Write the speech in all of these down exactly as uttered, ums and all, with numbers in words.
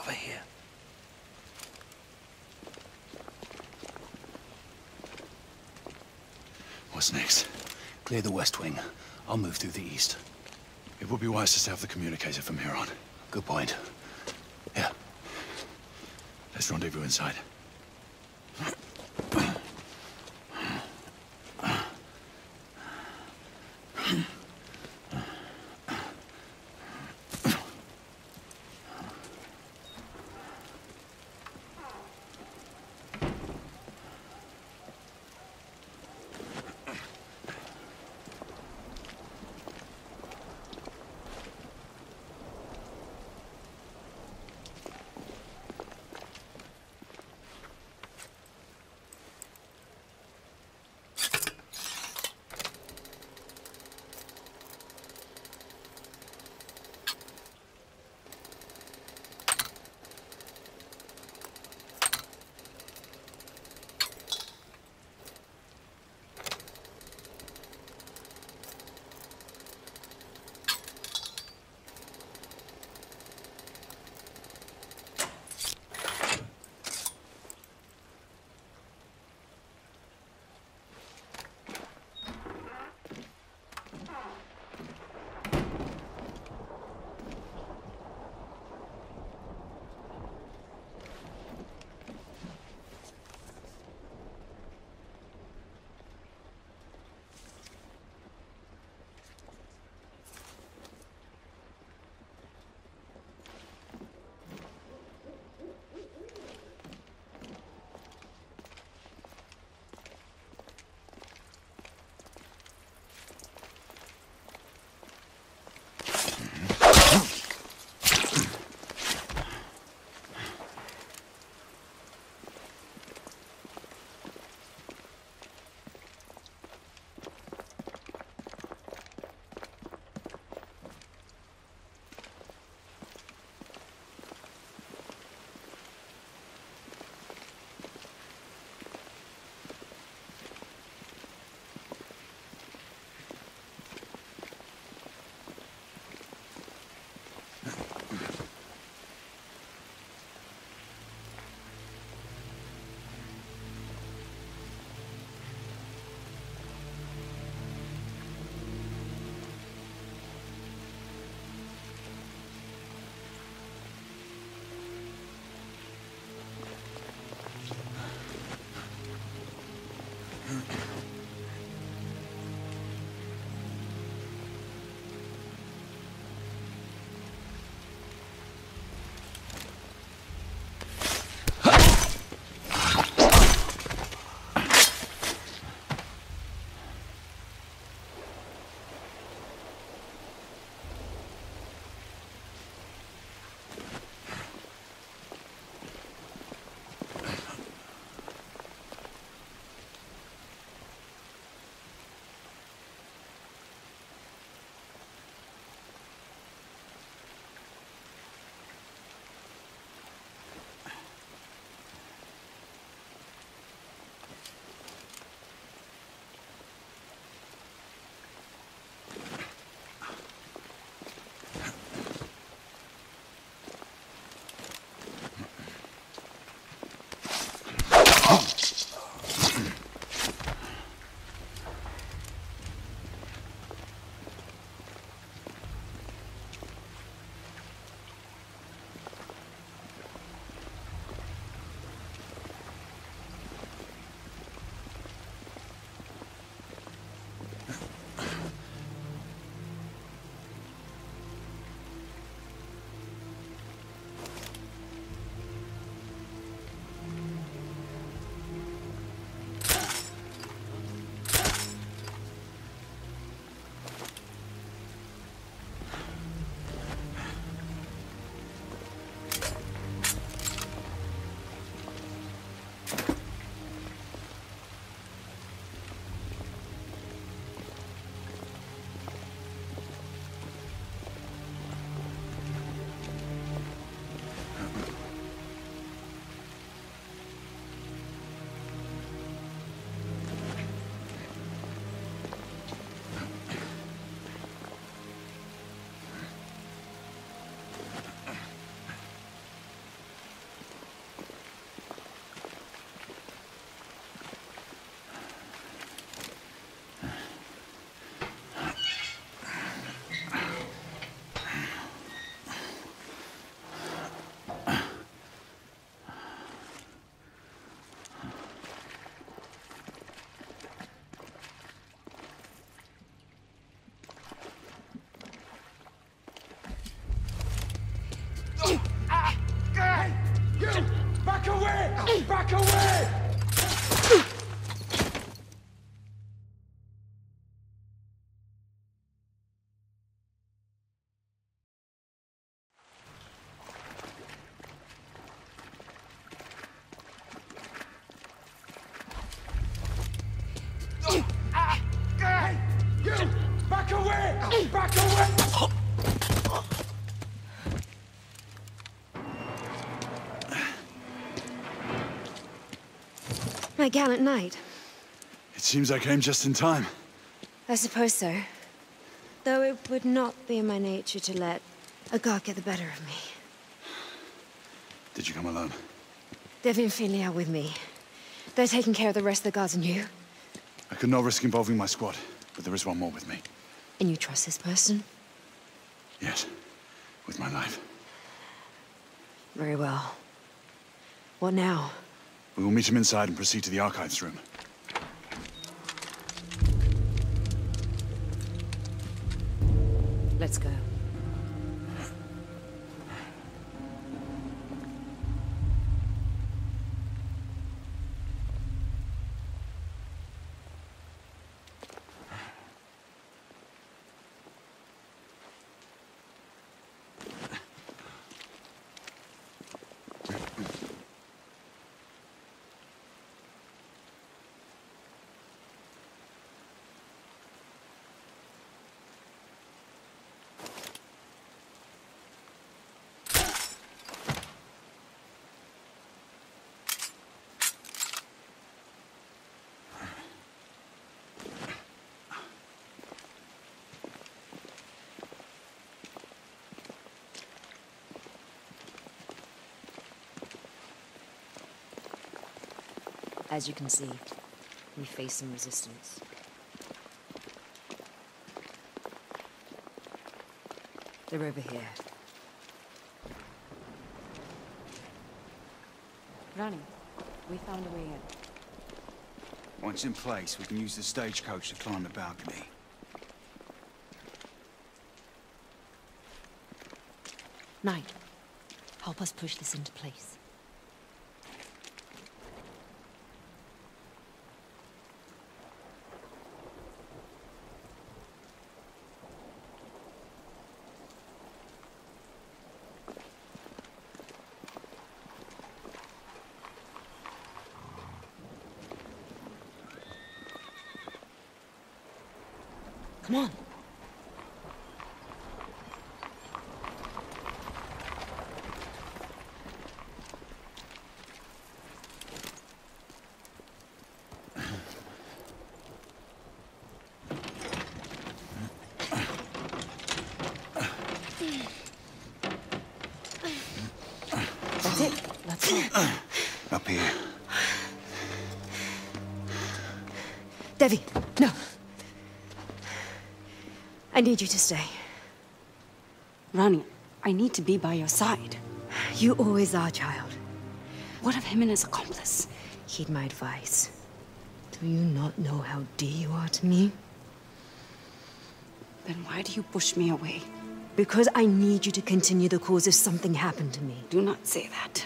over here. What's next? Clear the west wing. I'll move through the east. It would be wise to set up the communicator from here on. Good point. Yeah. Let's rendezvous inside. Back away! My gallant knight. It seems I came just in time. I suppose so. Though it would not be in my nature to let a god get the better of me. Did you come alone? Devi and Finley are with me. They're taking care of the rest of the guards and you. I could not risk involving my squad, but there is one more with me. And you trust this person? Yes, with my life. Very well. What now? We will meet him inside and proceed to the archives room. Let's go. As you can see, we face some resistance. They're over here. Rani, we found a way in. Once in place, we can use the stagecoach to climb the balcony. Knight, help us push this into place. Come on. That's it. Let's go. Up here. Devi, no. I need you to stay. Rani, I need to be by your side. You always are, child. What of him and his accomplice? Heed my advice. Do you not know how dear you are to me? Then why do you push me away? Because I need you to continue the cause if something happened to me. Do not say that.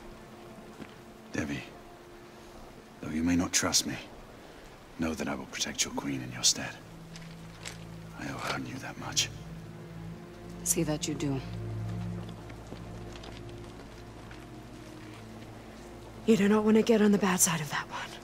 Devi, though you may not trust me, know that I will protect your queen in your stead. I owe her you that much. See that you do. You do not want to get on the bad side of that one.